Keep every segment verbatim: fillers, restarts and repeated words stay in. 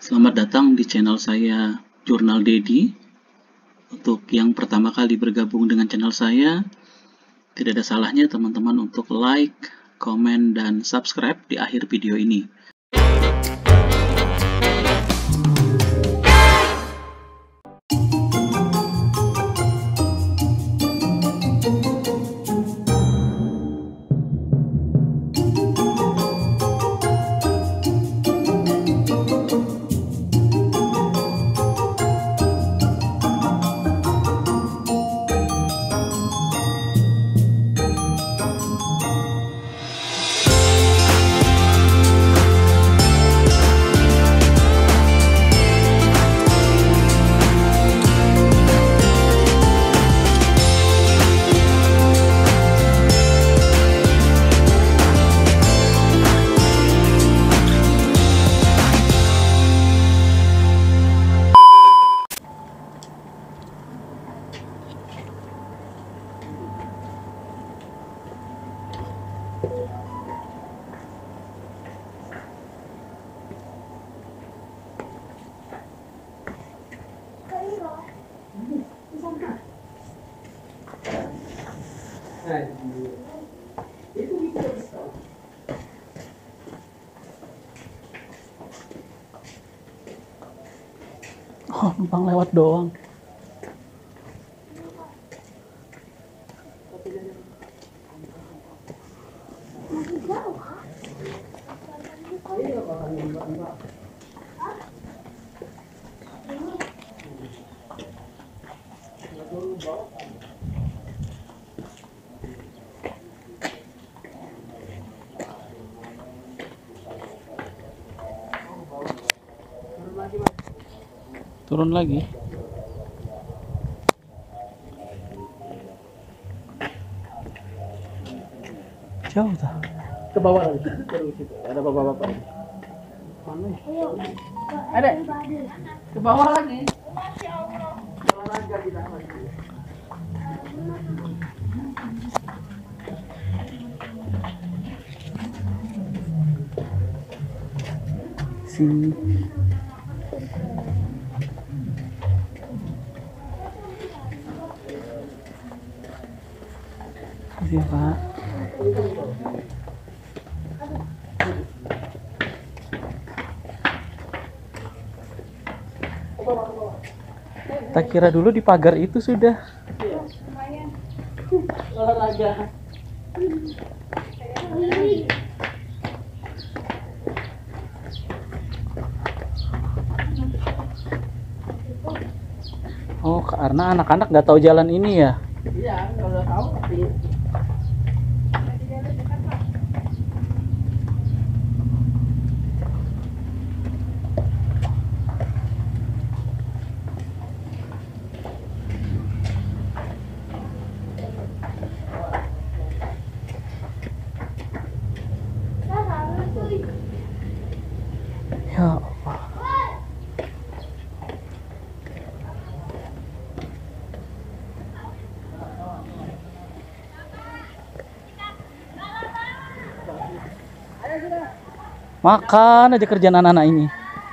Selamat datang di channel saya Jurnal Dedi. Untuk yang pertama kali bergabung dengan channel saya, tidak ada salahnya teman-teman untuk like, komen, dan subscribe di akhir video ini. Oh, numpang lewat doang. Turun lagi. Jauh tak? Ke bawah lagi. Ada bapak-bapak. Mana? Ada. Ke bawah lagi. Olahraga kita lagi. Sini. Iya, Pak. Tak kira dulu di pagar itu sudah. Olahraga. Oh, karena anak-anak nggak tahu jalan ini ya. Iya, kalau tahu tapi Ya Allah. Makan aja kerjaan anak-anak ini.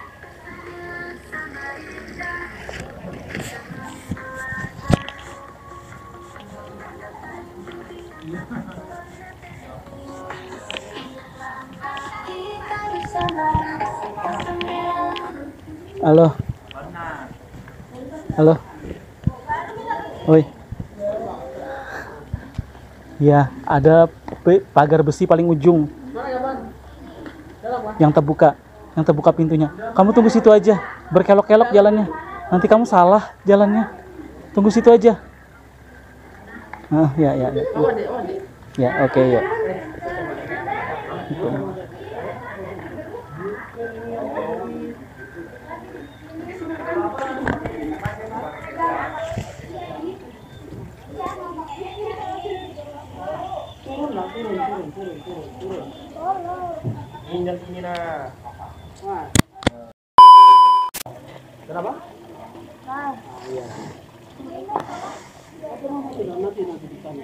Halo. Halo. Oi. Ya, ada pagar besi paling ujung. Yang terbuka, yang terbuka pintunya. Kamu tunggu situ aja, berkelok-kelok jalannya. Nanti kamu salah jalannya. Tunggu situ aja. Ah, ya, ya, ya. Ya, oke, ya. turun lah, turun, turun, turun, turun, turun. Injak sini nah. Nah. Kenapa? Ah, iya. Nanti nanti ditanya.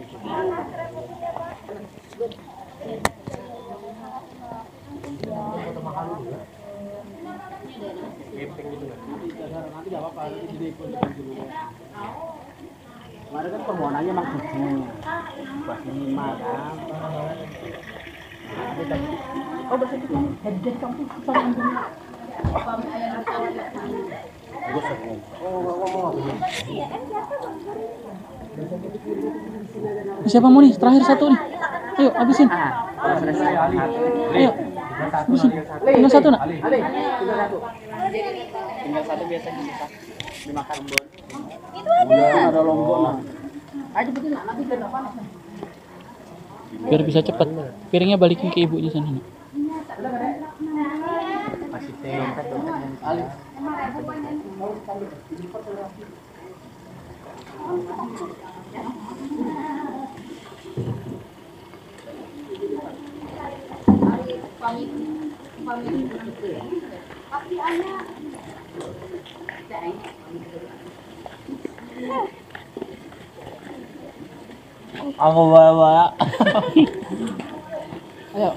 Foto makan dulu ya. Gepeng gitu kan. Nanti gak apa-apa, nanti di ikut dulu. Kemarin kan permohonannya emang tujuh, pas lima kan. Oh bahasa itu dari dari kamu tuh susah ngomongnya. Gue sering. Oh ngomong apa sih? Siapa mau nih? Terakhir satu nih. Ayo habisin. Ayo. Habisin. Tinggal satu nak. Tinggal satu. Tinggal satu biasanya bisa dimakan bon. Itu ada. Ada lombok lah. Ayo betul nak, nanti biar panas. Biar bisa cepat. Piringnya balikin ke ibunya sana. Masih tempat dong. Aku bawa. Ayo.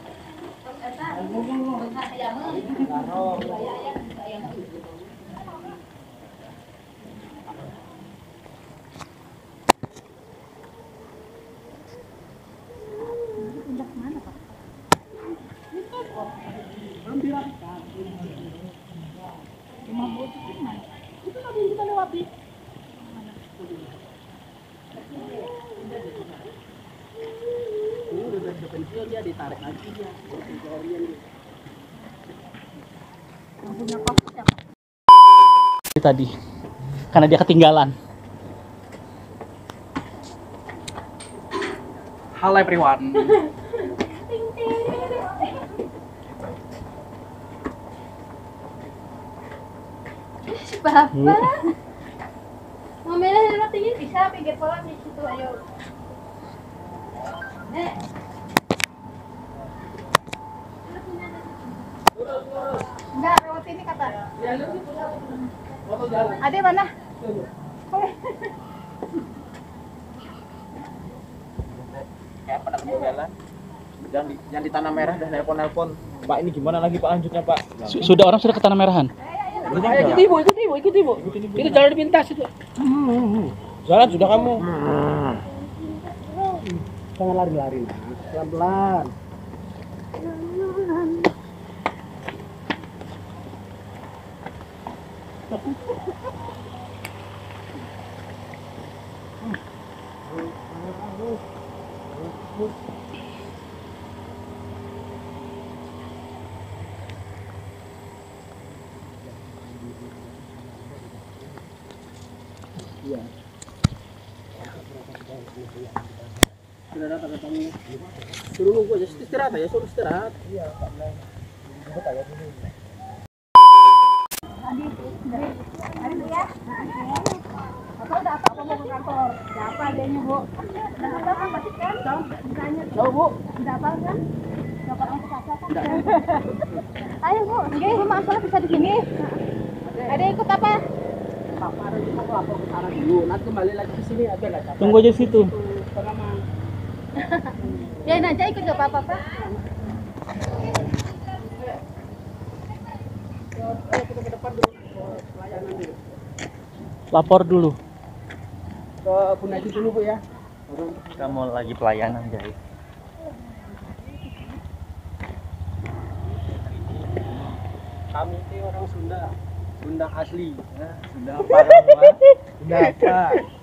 Dia ditarik lagi dia. Tadi karena dia ketinggalan. Halo everyone. Bapak, mamanya yang tinggi bisa pinggir pola di situ ayo. Nek. Enggak, lewat sini kata. Ade mana? Kayak pada ketinggalan. Jangan di, jangan di tanah merah dah nelpon-nelpon. Pak ini gimana lagi Pak lanjutnya Pak? Sudah orang sudah ke tanah merahan. Ayo ikut ibu, ikut ibu, ikut ibu. Itu jalan pintas itu. Jalan sudah kamu. Jangan lari-lari. Pelan-pelan. Iya. Sudah datang katanya. Suruh nunggu aja istirahat ya, suruh istirahat. Iya, Pak Blang. Jemput aja dulu. Apa udah apa-apa mau ke kantor? Udah apa adanya, Bu? Udah apa kan pasti kan? Ditanya. Tahu, Bu? Udah apa kan? Dapat ongkos apa kan? Ayo, Bu. Oke, rumah asalnya bisa di sini. Ada ikut apa? Papa ada mau lapor ke sana dulu. Nanti kembali lagi ke sini aja enggak capek. Tunggu aja situ. Pengaman. Ya, aja ikut enggak apa-apa, Pak. Ayo kita ke depan dulu. Pelayanan dulu. Lapor dulu. Ke Bu Najib dulu, Bu ya. Kamu lagi pelayanan, guys. Kami itu orang Sunda. Sunda asli. Ya, Sunda apa? Sunda apa?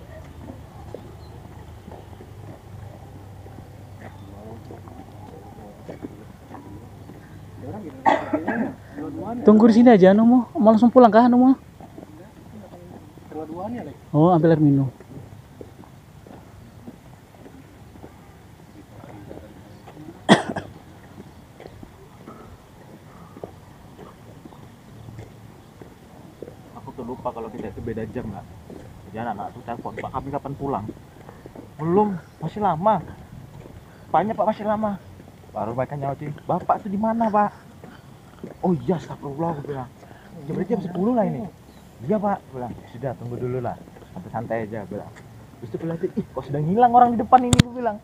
Tunggu di sini aja, Anu mau, mau langsung pulang kah, Anu mau? Oh, ambil air minum. Aku tuh lupa kalau kita itu beda jam nggak. Jangan anak tuh telepon, Pak kami kapan pulang? Belum, masih lama. Paknya Pak masih lama. Baru mereka nyautin, Bapak tuh di mana Pak? Oh iya, astagfirullah, aku bilang. Jam berarti jam sepuluh lah ini. Iya Pak, aku bilang. Sudah, tunggu dulu lah. Santai-santai aja, aku bilang. Terus itu lihatin, ih kok sedang hilang orang di depan ini, aku bilang.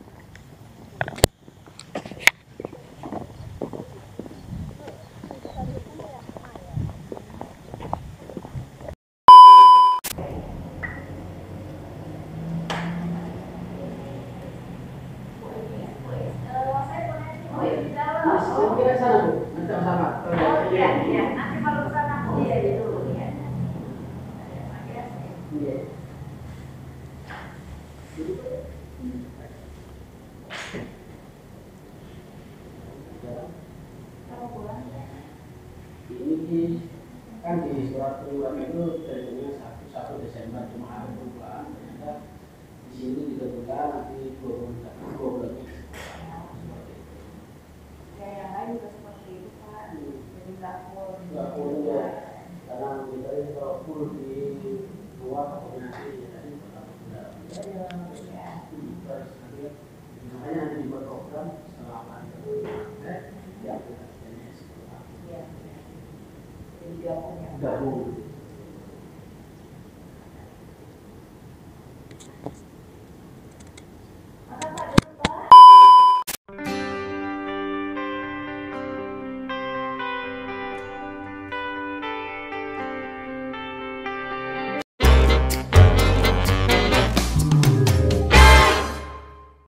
kan di surat penyuluhan itu terhitungnya satu satu Desember cuma ada perubahan ternyata di sini ditentukan nanti dua puluh satu dua bulan seperti itu. Ya yang lain juga seperti itu Pak. Jadi nggak full. Nggak full ya, karena kita ini kalau full di luar koordinasi ya tadi tetap sudah biaya, terus nanti makanya nanti dibuat program setelah apa itu ya aplikasinya seperti apa. Jadi gabung ya. Gabung.